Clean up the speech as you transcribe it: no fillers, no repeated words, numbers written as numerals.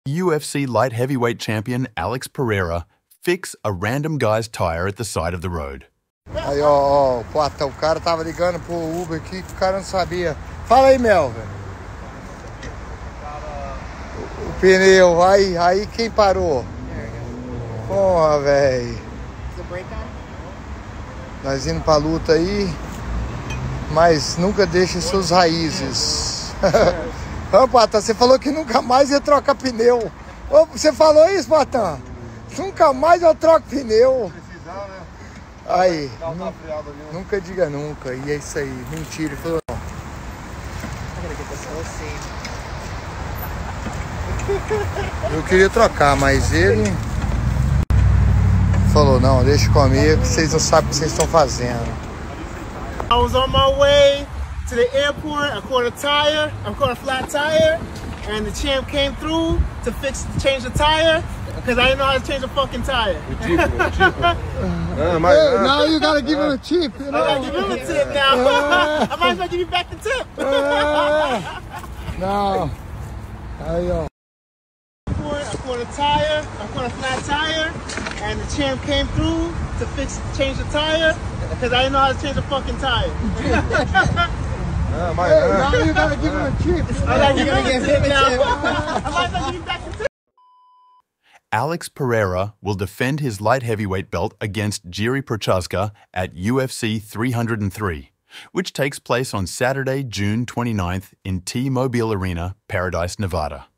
UFC light heavyweight champion Alex Pereira fix a random guy's tire at the side of the road. Aí, ó, Platão, o cara tava ligando pro Uber aqui que o cara não sabia. Fala aí, Melvin. O pneu, aí quem parou? Porra, velho. Nós indo pra luta aí, mas nunca deixe suas raízes. Ô, Patã, você falou que nunca mais ia trocar pneu. Ô, você falou isso, Patã? Nunca mais eu troco pneu. Precisar, né? Aí, Nunca diga nunca. E é isso aí, mentira. Ele falou, não. Eu queria trocar, mas ele falou, não, deixa comigo, que vocês não sabem o que vocês estão fazendo. I was on my way to the airport. I caught a flat tire, and the champ came through to change the tire, because I didn't know how to change a fucking tire. Now you gotta give him a tip. You know? I gotta give him a tip now. I might as well give you back the tip. Não. Aí, ó. I caught a flat tire, and the champ came through to change the tire, because I didn't know how to change a fucking tire. Now you gotta give him a tip. I gotta give him a tip now. I might as well give you back the tip. Alex Pereira will defend his light heavyweight belt against Jiri Prochazka at UFC 303, which takes place on Saturday, June 29th in T-Mobile Arena, Paradise, Nevada.